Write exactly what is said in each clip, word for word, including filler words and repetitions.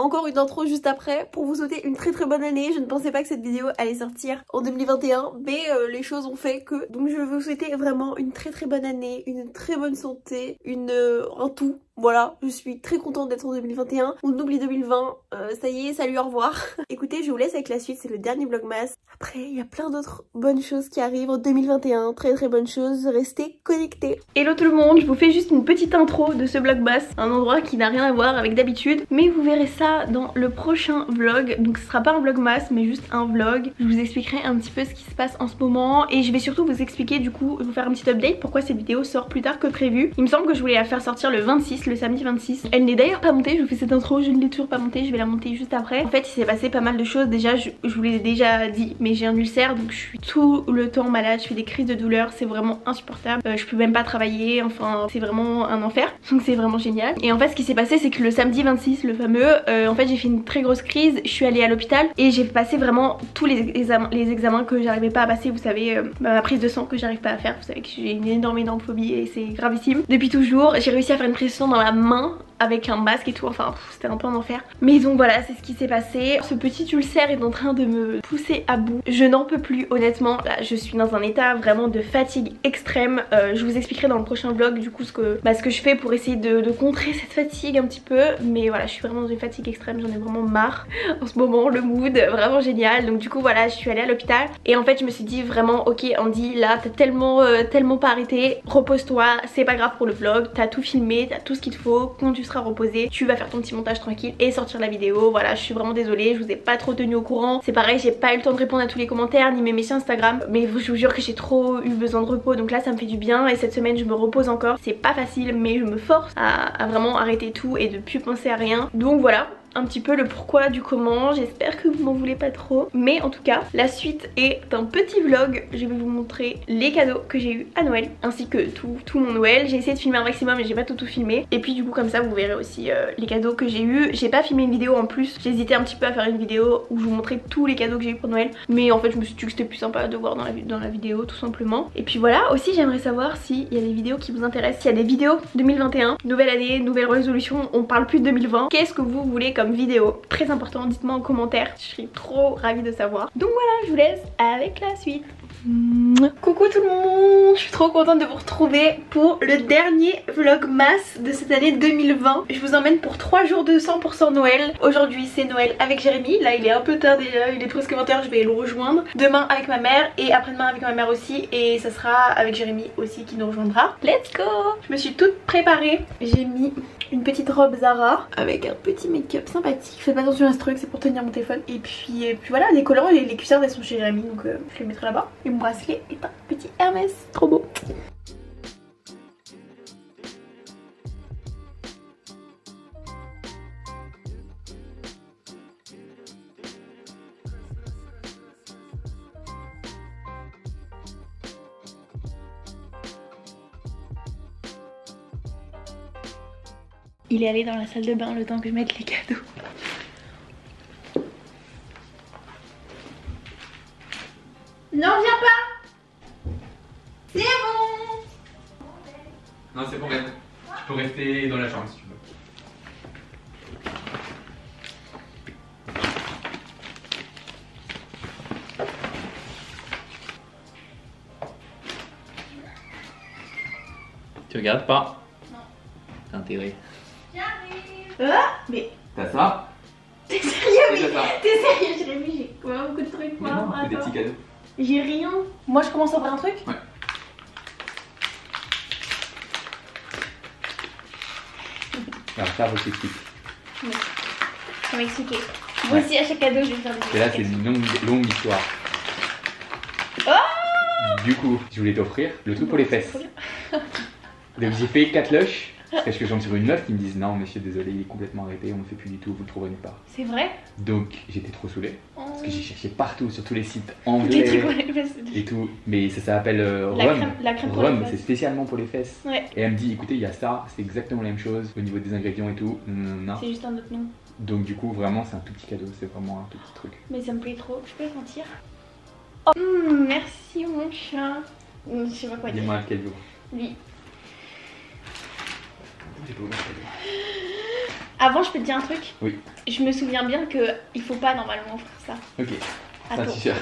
encore une intro juste après pour vous souhaiter une très très bonne année. Je ne pensais pas que cette vidéo allait sortir en deux mille vingt et un, mais euh, les choses ont fait que. Donc je veux vous souhaiter vraiment une très très bonne année, une très bonne santé, une euh, un tout. Voilà, je suis très contente d'être en deux mille vingt et un. On oublie deux mille vingt, euh, ça y est, salut, au revoir. Écoutez, je vous laisse avec la suite, c'est le dernier vlogmas. Après, il y a plein d'autres bonnes choses qui arrivent en deux mille vingt et un, très très bonnes choses, restez connectés. Hello tout le monde, je vous fais juste une petite intro de ce vlogmas, un endroit qui n'a rien à voir avec d'habitude, mais vous verrez ça dans le prochain vlog. Donc ce sera pas un vlogmas, mais juste un vlog. Je vous expliquerai un petit peu ce qui se passe en ce moment et je vais surtout vous expliquer du coup, vous faire un petit update pourquoi cette vidéo sort plus tard que prévu. Il me semble que je voulais la faire sortir le vingt-six, le samedi vingt-six. Elle n'est d'ailleurs pas montée, je vous fais cette intro, je ne l'ai toujours pas montée, je vais la monter juste après. En fait il s'est passé pas mal de choses, déjà je, je vous l'ai déjà dit, mais j'ai un ulcère donc je suis tout le temps malade, je fais des crises de douleur, c'est vraiment insupportable. Euh, je peux même pas travailler, enfin c'est vraiment un enfer, donc c'est vraiment génial. Et en fait ce qui s'est passé c'est que le samedi vingt-six, le fameux, euh, en fait j'ai fait une très grosse crise, je suis allée à l'hôpital et j'ai passé vraiment tous les examens, les examens que j'arrivais pas à passer, vous savez, euh, ma prise de sang que j'arrive pas à faire, vous savez que j'ai une énorme énorme phobie et c'est gravissime. Depuis toujours, j'ai réussi à faire une prise de sang dans la main avec un masque et tout, enfin c'était un peu un enfer. Mais donc voilà, c'est ce qui s'est passé. Ce petit ulcère est en train de me pousser à bout. Je n'en peux plus honnêtement. Là je suis dans un état vraiment de fatigue extrême. euh, Je vous expliquerai dans le prochain vlog du coup ce que, bah, ce que je fais pour essayer de, de contrer cette fatigue un petit peu. Mais voilà, je suis vraiment dans une fatigue extrême, j'en ai vraiment marre en ce moment. Le mood vraiment génial. Donc du coup voilà, je suis allée à l'hôpital et en fait je me suis dit vraiment ok Andy, là t'as tellement euh, tellement pas arrêté, repose-toi, c'est pas grave pour le vlog, t'as tout filmé, t'as tout ce qu'il te faut. Quand tu seras reposé, tu vas faire ton petit montage tranquille et sortir la vidéo. Voilà, je suis vraiment désolée, je vous ai pas trop tenu au courant. C'est pareil, j'ai pas eu le temps de répondre à tous les commentaires ni mes messages Instagram, mais je vous jure que j'ai trop eu besoin de repos, donc là ça me fait du bien et cette semaine je me repose encore. C'est pas facile mais je me force à, à vraiment arrêter tout et de plus penser à rien. Donc voilà un petit peu le pourquoi du comment, j'espère que vous m'en voulez pas trop, mais en tout cas la suite est un petit vlog. Je vais vous montrer les cadeaux que j'ai eu à Noël ainsi que tout, tout mon Noël. J'ai essayé de filmer un maximum mais j'ai pas tout tout filmé, et puis du coup comme ça vous verrez aussi euh, les cadeaux que j'ai eu. J'ai pas filmé une vidéo en plus, j'ai hésité un petit peu à faire une vidéo où je vous montrais tous les cadeaux que j'ai eu pour Noël, mais en fait je me suis dit que c'était plus sympa de voir dans la, dans la vidéo tout simplement. Et puis voilà, aussi j'aimerais savoir s'il y a des vidéos qui vous intéressent, s'il y a des vidéos deux mille vingt et un, nouvelle année, nouvelle résolution, on parle plus de deux mille vingt, qu'est-ce que vous voulez comme vidéo? Très important, dites-moi en commentaire, je serais trop ravie de savoir. Donc voilà, je vous laisse avec la suite. Coucou tout le monde, je suis trop contente de vous retrouver pour le dernier vlogmas de cette année deux mille vingt. Je vous emmène pour trois jours de cent pour cent Noël. Aujourd'hui c'est Noël avec Jérémy, là il est un peu tard déjà, il est presque vingt heures, je vais le rejoindre. Demain avec ma mère et après-demain avec ma mère aussi, et ça sera avec Jérémy aussi qui nous rejoindra. Let's go! Je me suis toute préparée, j'ai mis une petite robe Zara avec un petit make-up sympathique. Faites pas attention à ce truc, c'est pour tenir mon téléphone. Et puis, et puis voilà, les collants et les cuissardes elles sont chez Jérémy, donc euh, je les mettrai là-bas. Et mon bracelet est un petit Hermès, trop beau. Il est allé dans la salle de bain le temps que je mette les cadeaux. Non, viens pas. C'est bon. Non, c'est bon, reste. Tu peux rester dans la chambre si tu veux. Tu regardes pas? Non. T'as intérêt. J'arrive. Ah, mais... T'as ça? T'es sérieux? Mais... T'es sérieux, Jérémy? J'ai quoi, beaucoup de trucs moi? Non, c'est des petits cadeaux. J'ai rien. Moi je commence à ouvrir un truc? Ouais. Alors ça, faut t'expliquer. Oui. On va expliquer. Moi aussi à chaque cadeau je vais faire des explications. Et là c'est une longue, longue histoire. Oh, du coup, je voulais t'offrir le truc pour les fesses. Donc j'ai fait quatre lush. Parce que j'en tire une meuf qui me disent non monsieur désolé il est complètement arrêté, on ne fait plus du tout, vous le trouverez nulle part. C'est vrai? Donc j'étais trop saoulée. Oh. Parce que j'ai cherché partout sur tous les sites anglais et tout. Mais ça s'appelle euh, Rhum. La crème Rhum, c'est spécialement pour les fesses. Ouais. Et elle me dit écoutez il y a ça, c'est exactement la même chose au niveau des ingrédients et tout. Non. C'est juste un autre nom. Donc du coup vraiment c'est un tout petit cadeau, c'est vraiment un tout petit truc. Mais ça me plaît trop, je peux le sentir. Oh, mmh, merci mon chat. Je sais pas quoi dire. Dis-moi quel jour. Lui. J'ai pas ouvert le cadeau. Avant, je peux te dire un truc. Oui. Je me souviens bien que il faut pas normalement faire ça. Ok. C'est un Attends. t-shirt.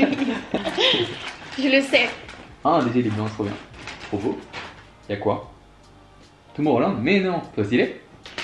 Je le sais. Ah, déjà il est blanc, c'est trop bien. Trop beau. Y'a quoi? Tomorrowland? Mais non, c'est stylé.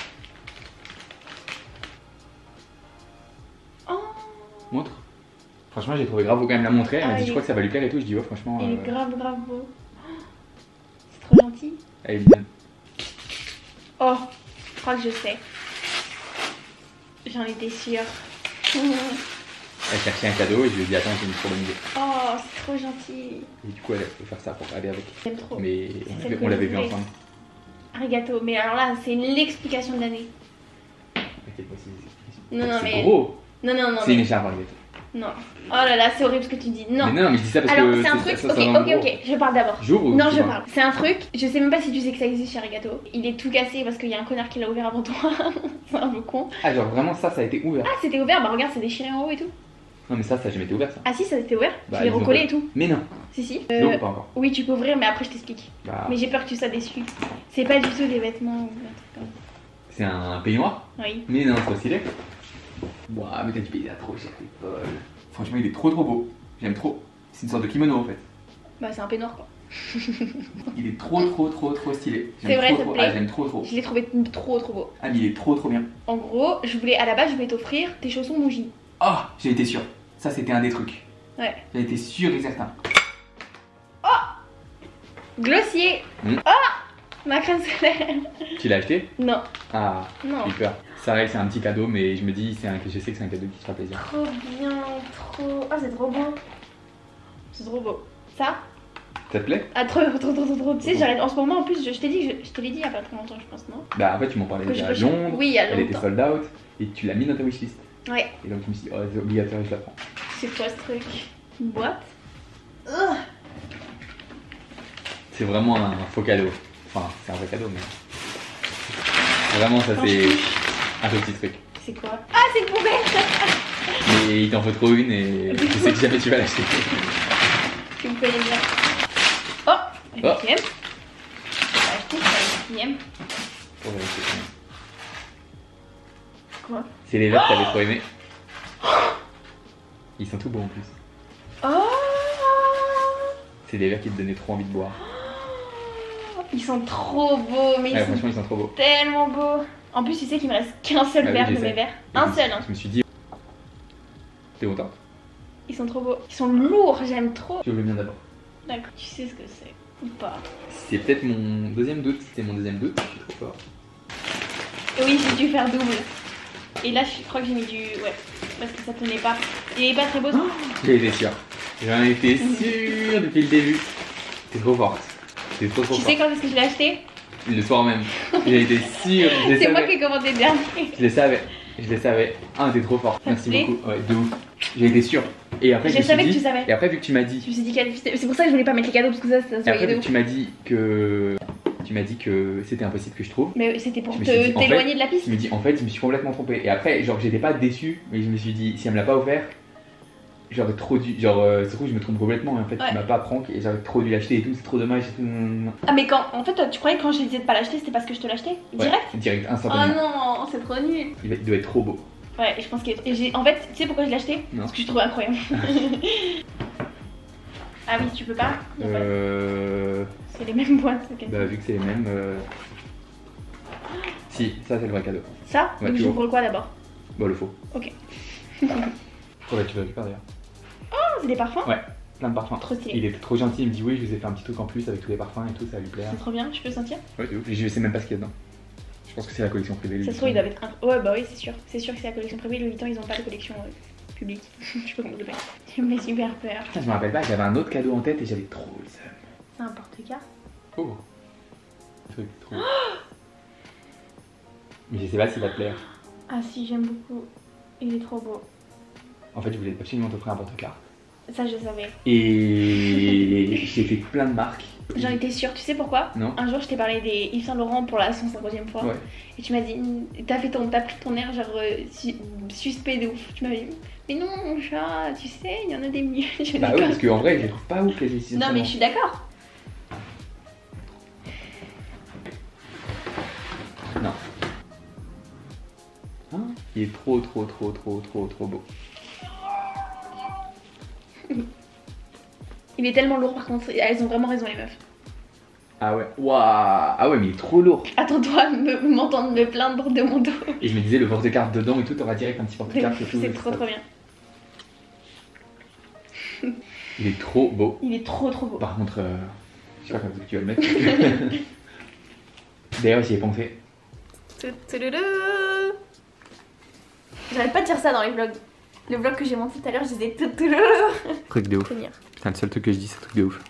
Oh. Montre. Franchement, j'ai trouvé grave beau quand même la montrer. Elle Ah, m'a dit, il je est- crois que ça va lui plaire et tout. Je dis, ouais, franchement. Il est euh, grave, grave beau. C'est trop gentil. Elle est mignonne. Oh, je crois que je sais. J'en étais sûre. Elle cherchait un cadeau et je lui ai dit, attends, j'ai une trop bonne idée. Oh, c'est trop gentil. Et du coup, elle peut faire ça pour aller avec. J'aime trop. Mais C'est on celle l'avait- que on l'avait je vu voulais. ensemble. Arigato. Mais alors là, c'est l'explication de l'année. T'inquiète pas, c'est- Non, non, c'est mais. gros. Non, non, non. C'est une Mais... écharpe, Arigato. Non. Oh là là, c'est horrible ce que tu dis. Non. Mais non, mais je dis ça parce Alors, que c'est un truc. ça, ça, Ok, ça rend ok, gros. ok. Je parle d'abord. J'ouvre ou Non, tu je parles parle. C'est un truc, je sais même pas si tu sais que ça existe chez Arigato. Il est tout cassé parce qu'il y a un connard qui l'a ouvert avant toi. C'est un peu con. Ah, genre vraiment ça, ça a été ouvert. Ah, c'était ouvert, bah regarde, c'est déchiré en haut et tout. Non, mais ça, ça a jamais été ouvert ça. Ah si, ça c'était ouvert. Bah, Je l'ai ils ont recollé pas- et tout. Mais non, Si, si. tu Euh, l'ouvres pas encore. oui, tu peux ouvrir, mais après je t'explique. Bah, Mais j'ai peur que tu sois déçu. C'est pas du tout des vêtements ou un truc comme c'est un peignoir. ça. Oui. Mais non, c'est pas stylé. Ouah, mais t'as dit, il est trop cher, t'es folle. Franchement, il est trop trop beau. J'aime trop. C'est une sorte de kimono en fait. Bah, c'est un peignoir quoi. Il est trop trop trop trop stylé. J'aime C'est vrai, trop, ça te trop. plaît. Ah, j'aime trop trop. Je l'ai trouvé trop trop beau. Ah, mais il est trop trop bien. En gros, je voulais à la base, je voulais t'offrir tes chaussons Muji. Ah, j'ai été sûr. Ça, c'était un des trucs. Ouais. J'ai été sûr et certain. Glossier. Hmm. Oh, ma crème solaire. Tu l'as acheté? Non, Ah, non. j'ai eu peur. Ça reste, c'est un petit cadeau, mais je me dis, c'est un... je sais que c'est un cadeau qui te fera plaisir. Trop bien, trop. Ah, c'est trop beau. C'est trop beau. Ça? Ça te plaît? Ah, trop, trop, trop, trop, trop. Tu sais, j'arrête en ce moment en plus, je, je t'ai dit, que je, je te l'ai dit il y a pas très longtemps, je pense, non? Bah, en fait, tu m'en parlais Que déjà je à recherche- Londres. Oui, il y a Elle était longtemps. sold out. Et tu l'as mis dans ta wishlist. Ouais, Et donc, je me suis dit, oh, c'est obligatoire, je la prends. c'est quoi ce truc? Une boîte? Ugh. C'est vraiment un faux cadeau. Enfin, c'est un vrai cadeau, mais. Vraiment, ça, Quand je c'est touche. un petit truc. C'est quoi? Ah, c'est une poubelle! Mais il t'en faut trop une et je sais que jamais tu vas l'acheter. Tu me fais les bien. Oh! La Oh. quatrième. Je vais acheter la quatrième. Pour vérifier. Quoi? C'est les verres que t'avais trop aimé. Ils sont tout beaux en plus. Oh! C'est des verres qui te donnaient trop envie de boire. Ils sont trop beaux, mais ils Ouais, sont franchement, ils sont trop beaux. tellement beaux. En plus, tu sais qu'il me reste qu'un seul Ah oui, verre je de sais. mes verres. Et Un je me- seul, hein. Je me suis dit. T'es content? Ils sont trop beaux. Ils sont lourds, j'aime trop. Tu veux le mien d'abord. D'accord, tu sais ce que c'est ou pas? C'est peut-être mon deuxième doute. C'était mon deuxième doute. Je suis trop fort. Oui, j'ai dû faire double. Et là, je crois que j'ai mis du. Ouais, parce que ça tenait pas. Il est pas très beau. J'ai été sûr. J'en étais sûr depuis le début. T'es trop forte. T'es trop trop Tu forte. sais quand est-ce que je l'ai acheté? Le soir même. J'ai été sûr. Je le C'est moi savais. qui ai commandé le dernier. Je le savais. Je le savais. Ah, t'es trop forte. Ça te Merci plaît beaucoup. Ouais, de ouf. J'ai été sûr. Et après, je, Je me suis savais que dit- tu savais. Et après, vu que tu m'as dit. Je me suis dit qu'elle. C'est pour ça que je voulais pas mettre les cadeaux parce que ça, ça se Et voyait après, de vu que ouf. tu m'as dit que. Tu m'as dit que c'était impossible que je trouve. Mais c'était pour Je me te- suis dit, en fait- t'éloigner de la piste. Je me dis, en fait, je me suis complètement trompé. Et après, genre, j'étais pas déçu, mais je me suis dit, si elle me l'a pas offert, j'aurais trop dû. Genre, euh, c'est trouve, je me trompe complètement. Et en fait, Ouais. tu m'as pas prank et j'aurais trop dû l'acheter et tout. C'est trop dommage et tout. Ah, mais quand. En fait, toi, tu croyais que quand je disais de pas l'acheter, c'était parce que je te l'achetais? Ouais, Direct? Direct, Oh instantanément. non, c'est trop nul. Il, va- il doit être trop beau. Ouais, je pense que. et j'ai- En fait, tu sais pourquoi je l'ai acheté? Non. Parce que je trouvais incroyable. Ah oui, tu peux pas? Y a pas- Euh. C'est les mêmes boîtes. ok. Bah, vu que c'est les mêmes. euh, Si, ça, c'est le vrai cadeau. Ça? Ouais, Donc tu j'ouvre quoi d'abord? Bah, le faux. Ok. Faudrait que tu vas le faire d'ailleurs. Oh, c'est des parfums? Ouais, plein de parfums. Trop stylé. Il était trop gentil, il me dit oui, je vous ai fait un petit truc en plus avec tous les parfums et tout, ça va lui plaire. C'est trop bien, je peux le sentir? Ouais, de ouf. Je sais même pas ce qu'il y a dedans. Je pense que c'est la collection privée. Ça se trouve, ils doivent être. inc- Ouais, bah oui, c'est sûr. C'est sûr que c'est la collection privée. Louis Vuitton, ils ont pas de collection euh, publique. Je sais pas comment dire. Tu me fais super peur. Putain, je me rappelle pas, j'avais un autre cadeau en tête et j'avais trop le seum. C'est un porte-carte. Oh. Un truc trop. Mais je sais pas s'il va te plaire. Ah si, j'aime beaucoup. Il est trop beau. En fait, je voulais absolument t'offrir un porte-carte. Ça, je savais. Et j'ai fait plein de marques. J'en étais sûre. Tu sais pourquoi? Non. Un jour, je t'ai parlé des Yves Saint Laurent pour la cent cinquantième fois. Ouais. Et tu m'as dit, t'as fait ton, t'as pris ton air genre euh, su- suspect de ouf. Tu m'as dit, mais non mon chat, tu sais, il y en a des mieux. Je Bah dis, oui, quoi parce qu'en vrai, je les trouve pas ouf les décisions. Non mais je suis d'accord. Non. Il est trop trop trop trop trop trop beau. Il est tellement lourd par contre, elles ont vraiment raison les meufs. Ah ouais, waouh. Ah ouais, mais il est trop lourd. Attends-toi à m'entendre me plaindre de mon dos. Et je me disais le porte-carte dedans et tout, t'auras direct un petit porte-carte et tout. C'est trop trop bien. Il est trop beau. Il est trop trop beau. Par contre, euh, je sais pas quand tu vas le mettre. D'ailleurs, j'y ai pensé. J'arrête pas de dire ça dans les vlogs. Le vlog que j'ai monté tout à l'heure, je disais Truc de ouf. C'est le seul truc que je dis, c'est truc de ouf.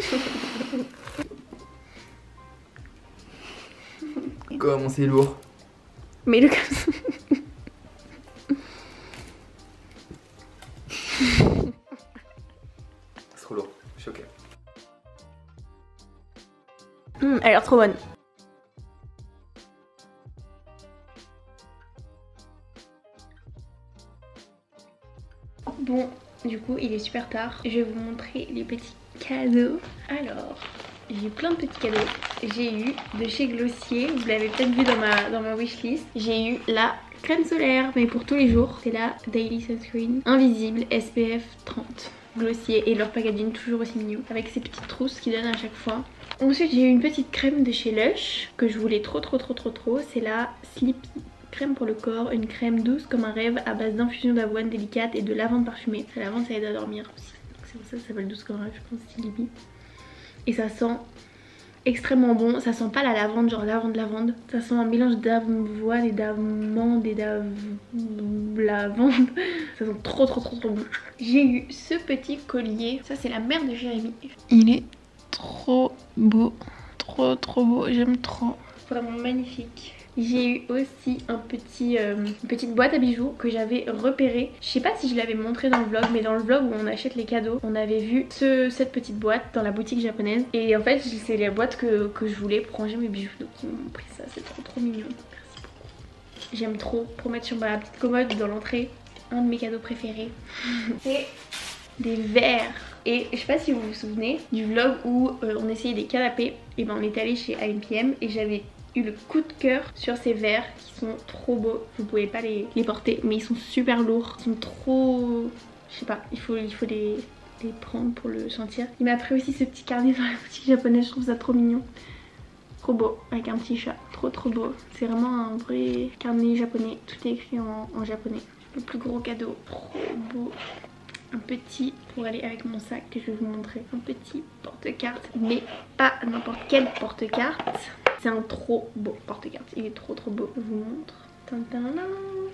Comment c'est lourd. Mais le comme ça. C'est trop lourd, je suis choquée. Mmh, elle a l'air trop bonne. Bon, du coup, il est super tard. Je vais vous montrer les petits cadeaux. Alors, j'ai eu plein de petits cadeaux. J'ai eu de chez Glossier, vous l'avez peut-être vu dans ma, dans ma wishlist. J'ai eu la crème solaire, mais pour tous les jours. C'est la Daily Sunscreen Invisible S P F trente. Glossier et leur packaging toujours aussi mignon. Avec ces petites trousses qu'ils donnent à chaque fois. Ensuite, j'ai eu une petite crème de chez Lush que je voulais trop trop trop trop trop. C'est la Sleepy crème pour le corps, une crème douce comme un rêve à base d'infusion d'avoine délicate et de lavande parfumée. La lavande ça aide à dormir aussi. C'est pour ça que ça s'appelle douce comme un rêve, je pense, Sleepy. Et ça sent extrêmement bon. Ça sent pas la lavande, genre lavande lavande. Ça sent un mélange d'avoine et d'amande et d'lavande. Ça sent trop trop trop trop bon. J'ai eu ce petit collier. Ça c'est la mère de Jérémy. Il est trop beau. Trop trop beau. J'aime trop. Vraiment magnifique. J'ai eu aussi un petit, euh, une petite boîte à bijoux que j'avais repérée. Je sais pas si je l'avais montré dans le vlog, mais dans le vlog où on achète les cadeaux, on avait vu ce, cette petite boîte dans la boutique japonaise. Et en fait, c'est la boîte que, que je voulais pour ranger mes bijoux. Donc ils m'ont pris ça, c'est trop trop mignon. Merci beaucoup. J'aime trop pour mettre sur ma petite commode dans l'entrée. Un de mes cadeaux préférés. Et des verres. Et je sais pas si vous vous souvenez du vlog où euh, on essayait des canapés. Et ben on est allé chez A M P M et j'avais eu le coup de cœur sur ces verres qui sont trop beaux. Vous pouvez pas les, les porter mais ils sont super lourds. Ils sont trop... Je sais pas, il faut, il faut les, les prendre pour le sentir. Il m'a pris aussi ce petit carnet dans la boutique japonaise, je trouve ça trop mignon. Trop beau, avec un petit chat, trop trop beau. C'est vraiment un vrai carnet japonais, tout est écrit en, en japonais. Le plus gros cadeau, trop beau. Un petit, pour aller avec mon sac que je vais vous montrer, un petit porte-carte, mais pas n'importe quel porte-carte. C'est un trop beau porte-carte, il est trop trop beau. Je vous montre. Tantana.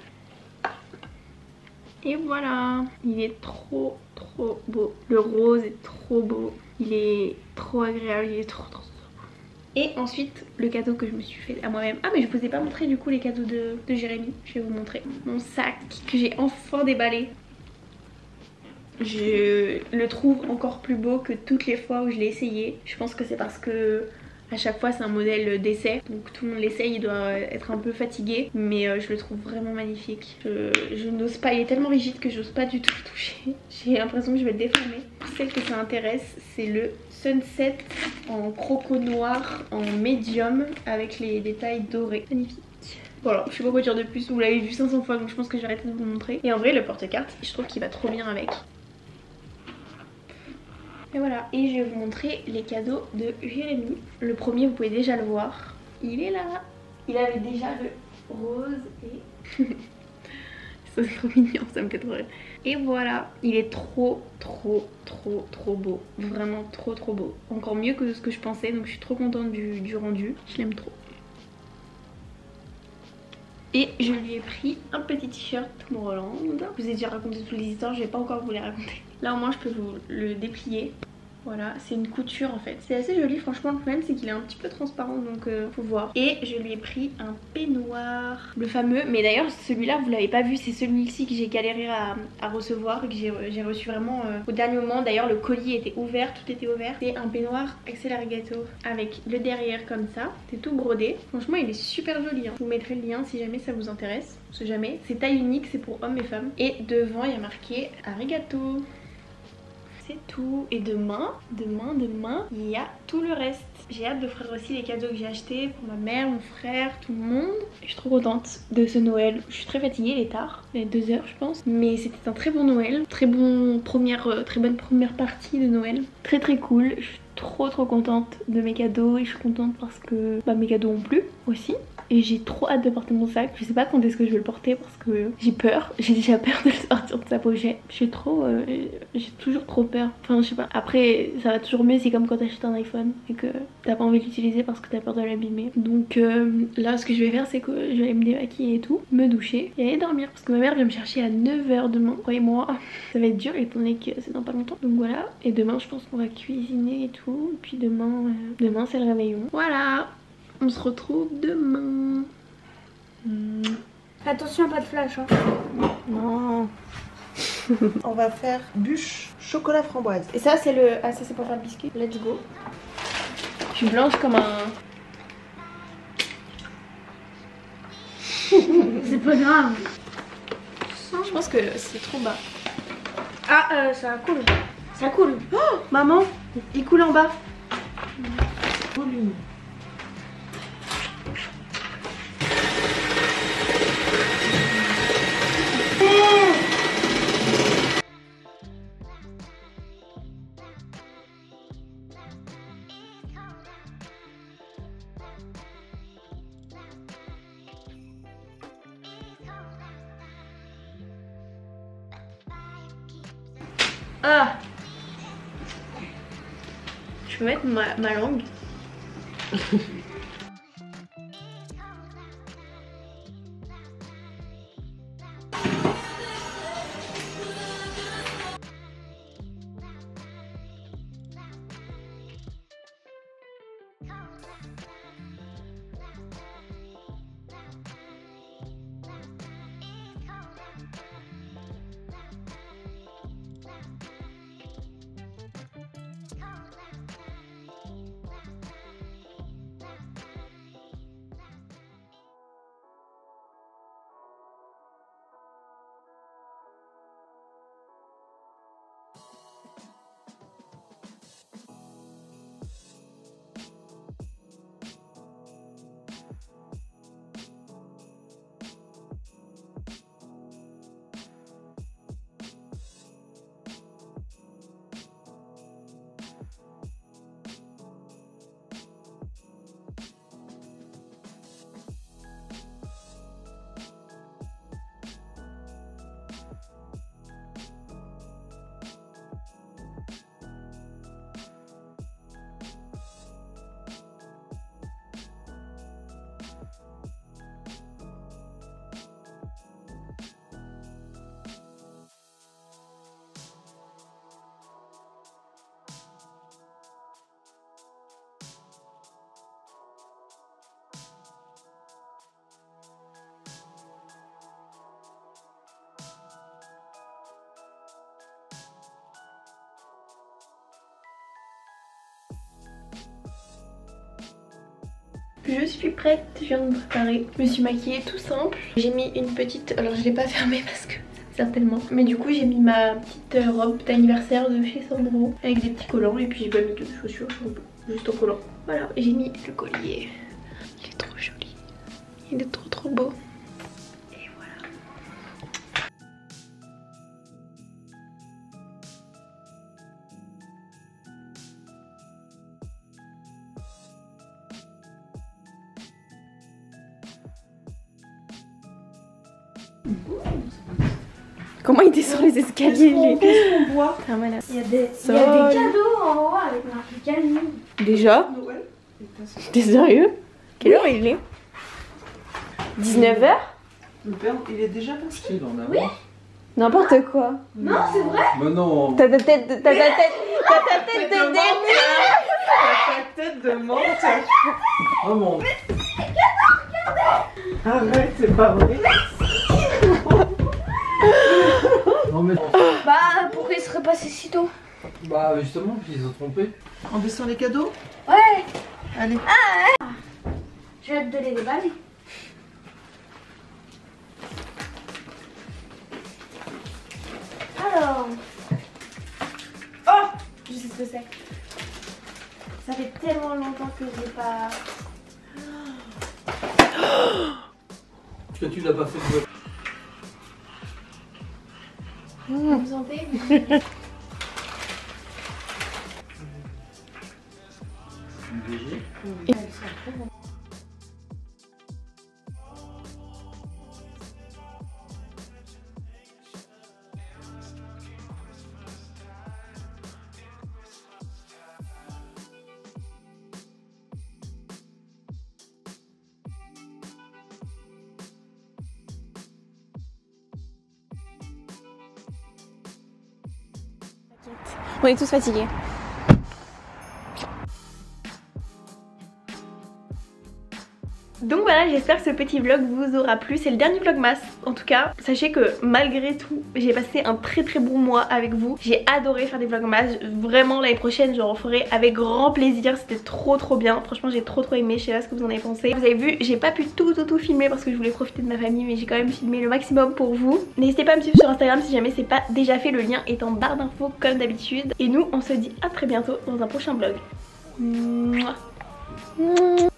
Et voilà, il est trop trop beau. Le rose est trop beau, il est trop agréable, il est trop trop beau. Et ensuite, le cadeau que je me suis fait à moi-même. Ah mais je vous ai pas montré du coup les cadeaux de, de Jérémy. Je vais vous montrer mon sac que j'ai enfin déballé. Je le trouve encore plus beau que toutes les fois où je l'ai essayé. Je pense que c'est parce que à chaque fois c'est un modèle d'essai, donc tout le monde l'essaye, il doit être un peu fatigué, mais euh, je le trouve vraiment magnifique. Je, je n'ose pas, il est tellement rigide que j'ose pas du tout le toucher. J'ai l'impression que je vais le déformer. Pour celle que ça intéresse, c'est le Sunset en croco noir en médium avec les détails dorés. Magnifique. Voilà, je sais pas quoi dire de plus, vous l'avez vu cinq cents fois donc je pense que j'ai arrêté de vous le montrer. Et en vrai le porte-carte, je trouve qu'il va trop bien avec. Et voilà, et je vais vous montrer les cadeaux de Jérémy. Le premier, vous pouvez déjà le voir. Il est là. Il avait déjà le rose et... ça c'est trop mignon, ça me fait trop rire. Et voilà, il est trop, trop, trop, trop beau. Vraiment trop, trop beau. Encore mieux que ce que je pensais, donc je suis trop contente du, du rendu. Je l'aime trop. Et je lui ai pris un petit t-shirt Tomorrowland. Je vous ai déjà raconté toutes les histoires, je vais pas encore vous les raconter. Là au moins je peux vous le déplier. Voilà, c'est une couture en fait. C'est assez joli, franchement. Le problème c'est qu'il est un petit peu transparent, donc euh, faut voir. Et je lui ai pris un peignoir, le fameux. Mais d'ailleurs celui-là vous l'avez pas vu, c'est celui-ci que j'ai galéré à, à recevoir et que j'ai reçu vraiment euh, au dernier moment. D'ailleurs le collier était ouvert, tout était ouvert. C'est un peignoir Axel Arigato avec le derrière comme ça. C'est tout brodé. Franchement il est super joli, hein. Je vous mettrai le lien si jamais ça vous intéresse. Si jamais, c'est taille unique, c'est pour hommes et femmes. Et devant il y a marqué Arigato. c'est tout. Et demain, demain, demain, il y a tout le reste. J'ai hâte d'offrir aussi les cadeaux que j'ai achetés pour ma mère, mon frère, tout le monde. Je suis trop contente de ce Noël. Je suis très fatiguée, il est tard, il est deux heures je pense. Mais c'était un très bon Noël, très, bon première, euh, très bonne première partie de Noël. Très très cool, je suis trop trop contente de mes cadeaux et je suis contente parce que bah, mes cadeaux ont plu aussi. Et j'ai trop hâte de porter mon sac. Je sais pas quand est-ce que je vais le porter parce que j'ai peur. J'ai déjà peur de le sortir de sa pochette. J'ai trop... Euh, j'ai toujours trop peur. Enfin je sais pas. Après ça va toujours mieux. C'est comme quand t'achètes un iPhone et que t'as pas envie de l'utiliser parce que t'as peur de l'abîmer. Donc euh, là ce que je vais faire c'est que je vais aller me démaquiller et tout. Me doucher et aller dormir. Parce que ma mère vient me chercher à neuf heures demain. Croyez-moi. Ça va être dur étant donné que c'est dans pas longtemps. Donc voilà. Et demain je pense qu'on va cuisiner et tout. Et puis demain... Euh, demain c'est le réveillon. Voilà. On se retrouve demain. Mmh. Attention, pas de flash. Hein. Non. On va faire bûche chocolat framboise. Et ça, c'est le. Ah, ça, c'est pour faire le biscuit. Let's go. Je suis blanche comme un. C'est pas grave. Je pense que c'est trop bas. Ah, euh, ça coule. Ça coule. Oh, maman, il coule en bas. Volume. Ah. Je peux mettre ma, ma langue. Je suis prête, je viens de me préparer. Je me suis maquillée tout simple. J'ai mis une petite... Alors je l'ai pas fermée parce que ça sert tellement. Mais du coup j'ai mis ma petite robe d'anniversaire de chez Sandro avec des petits collants. Et puis j'ai pas mis de chaussures, juste en collant. Voilà, j'ai mis le collier. Il est trop joli. Il est trop trop beau. Et voilà. Comment il descend les escaliers? Qu'est-ce qu'on boit? Ah, voilà. Il y a des, il y a des cadeaux en haut avec marqué Camille. Déjà? Noël. T'es sérieux? Quelle heure il est? dix-neuf heures? Le père, il est déjà passé dans la Oui. N'importe quoi. Non, c'est vrai. Mais non. T'as ta tête de... T'as ta tête... T'as ta tête de... Ta tête de menthe. Oh mon. Arrête, c'est pas vrai. Non mais. Bah, pourquoi il serait passé si tôt? Bah justement, puis ils ont trompé. On descend les cadeaux? Ouais. Allez. Je vais te les déballer. Alors. Oh. Je sais. Ça fait tellement longtemps que j'ai pas... Que tu l'as pas fait jouer. Vous sentez? On est tous fatigués. Donc voilà, j'espère que ce petit vlog vous aura plu. C'est le dernier vlogmas en tout cas. Sachez que malgré tout, j'ai passé un très très bon mois avec vous. J'ai adoré faire des vlogmas. Vraiment l'année prochaine je en ferai avec grand plaisir. C'était trop trop bien. Franchement j'ai trop trop aimé. Je sais pas ce que vous en avez pensé. Vous avez vu, j'ai pas pu tout tout tout filmer parce que je voulais profiter de ma famille, mais j'ai quand même filmé le maximum pour vous. N'hésitez pas à me suivre sur Instagram si jamais c'est pas déjà fait. Le lien est en barre d'infos comme d'habitude. Et nous on se dit à très bientôt dans un prochain vlog. Mouah. Mouah.